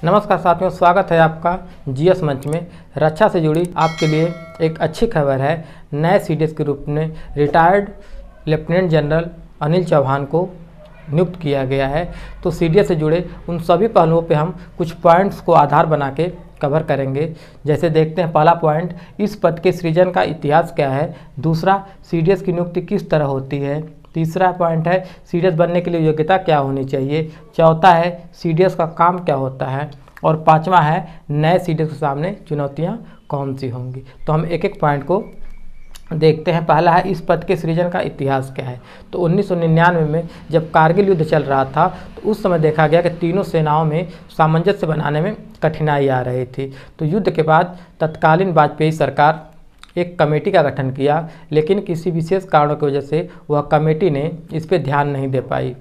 नमस्कार साथियों, स्वागत है आपका जीएस मंच में। रक्षा से जुड़ी आपके लिए एक अच्छी खबर है। नए सीडीएस के रूप में retired lieutenant general Anil Chauhan को नियुक्त किया गया है। तो सीडीएस से जुड़े उन सभी पहलुओं पे हम कुछ पॉइंट्स को आधार बना के कवर करेंगे। जैसे देखते हैं, पहला पॉइंट, इस पद के सृजन का इतिहास क्या है। दूसरा, सीडीएस की नियुक्ति किस तरह होती है। तीसरा पॉइंट है, सीडीएस बनने के लिए योग्यता क्या होनी चाहिए। चौथा है, सीडीएस का काम क्या होता है। और पांचवा है, नए सीडीएस के सामने चुनौतियां कौन सी होंगी। तो हम एक एक पॉइंट को देखते हैं। पहला है, इस पद के सृजन का इतिहास क्या है। तो 1999 में जब कारगिल युद्ध चल रहा था तो उस समय देखा गया कि तीनों सेनाओं में सामंजस्य बनाने में कठिनाई आ रही थी। तो युद्ध के बाद तत्कालीन वाजपेयी सरकार एक कमेटी का गठन किया, लेकिन किसी विशेष कारणों की वजह से वह कमेटी ने इस पर ध्यान नहीं दे पाई।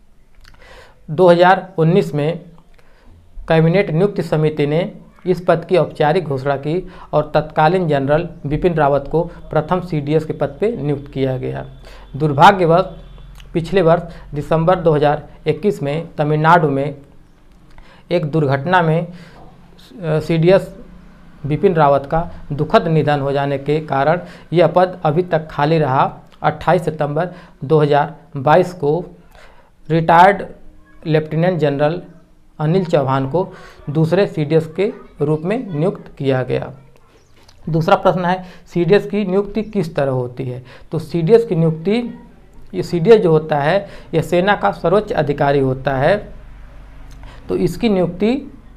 2019 में कैबिनेट नियुक्ति समिति ने इस पद की औपचारिक घोषणा की और तत्कालीन जनरल बिपिन रावत को प्रथम सीडीएस के पद पर नियुक्त किया गया। दुर्भाग्यवश पिछले वर्ष दिसंबर 2021 में तमिलनाडु में एक दुर्घटना में सीडीएस बिपिन रावत का दुखद निधन हो जाने के कारण यह पद अभी तक खाली रहा। 28 सितंबर 2022 को retired lieutenant general Anil Chauhan को दूसरे सीडीएस के रूप में नियुक्त किया गया। दूसरा प्रश्न है, सीडीएस की नियुक्ति किस तरह होती है। तो सीडीएस की नियुक्ति, ये सीडीएस जो होता है यह सेना का सर्वोच्च अधिकारी होता है। तो इसकी नियुक्ति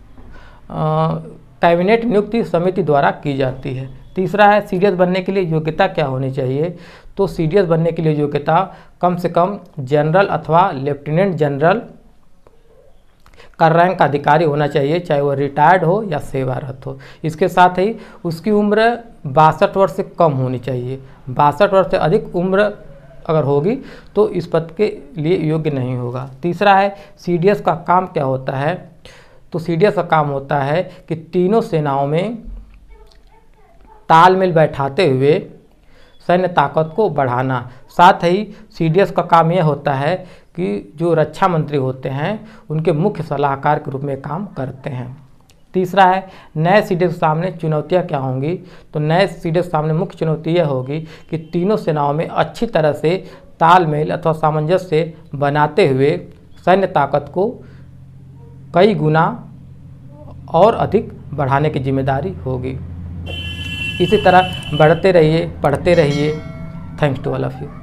कैबिनेट नियुक्ति समिति द्वारा की जाती है। तीसरा है, सीडीएस बनने के लिए योग्यता क्या होनी चाहिए। तो सीडीएस बनने के लिए योग्यता कम से कम जनरल अथवा लेफ्टिनेंट जनरल का रैंक का अधिकारी होना चाहिए, चाहे वह रिटायर्ड हो या सेवारत हो। इसके साथ ही उसकी उम्र 62 वर्ष से कम होनी चाहिए। 62 वर्ष से अधिक उम्र अगर होगी तो इस पद के लिए योग्य नहीं होगा। तीसरा है, सीडीएस का काम क्या होता है। तो सीडीएस का काम होता है कि तीनों सेनाओं में तालमेल बैठाते हुए सैन्य ताकत को बढ़ाना। साथ ही सीडीएस का काम यह होता है कि जो रक्षा मंत्री होते हैं उनके मुख्य सलाहकार के रूप में काम करते हैं। तीसरा है, नए सीडीएस के सामने चुनौतियां क्या होंगी। तो नए सीडीएस के सामने मुख्य चुनौती यह होगी कि तीनों सेनाओं में अच्छी तरह से तालमेल अथवा सामंजस्य बनाते हुए सैन्य ताकत को कई गुना और अधिक बढ़ाने की जिम्मेदारी होगी। इसी तरह बढ़ते रहिए, पढ़ते रहिए। Thanks to all of you.